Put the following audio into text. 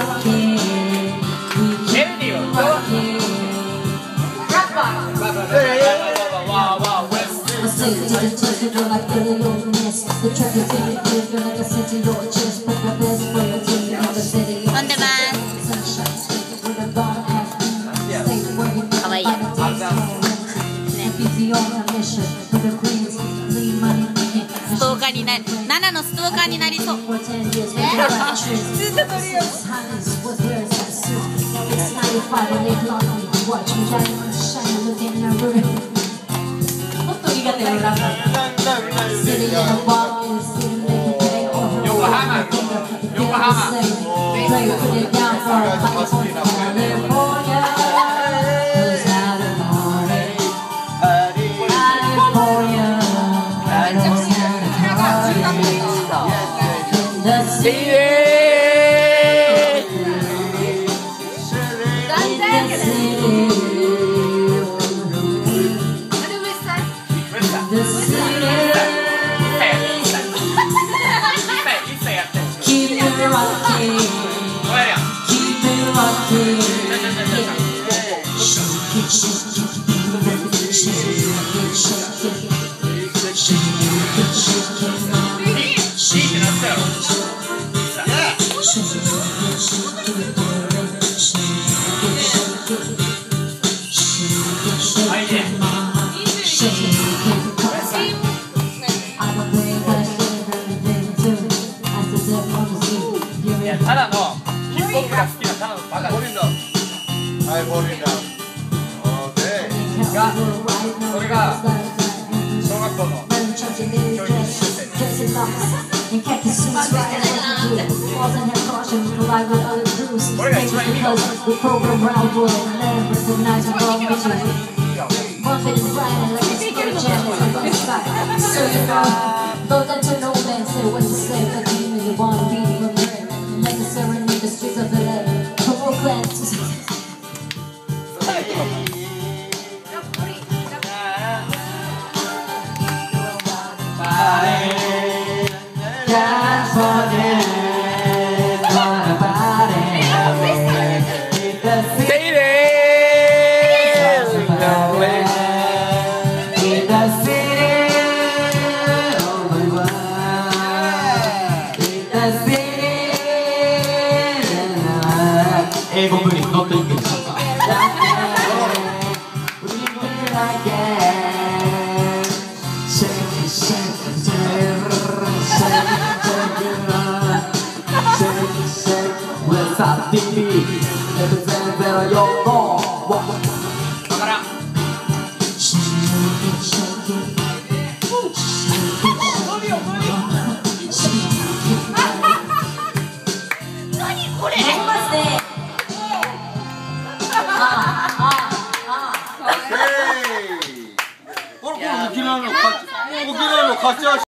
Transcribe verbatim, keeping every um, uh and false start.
かわいいよ。ストーカーになり、ナナのストーカーになりそう。ずっと撮るよ。もっと苦手な裏が。 横浜。横浜。ただのヒップホップが好きなただのバカです。はい、ボールインダウン。オーケー。が、それが小学校の教育実習生。これが一番意味が分か英語部に乗っていくんですか。沖縄の勝ち。沖縄の勝ち足。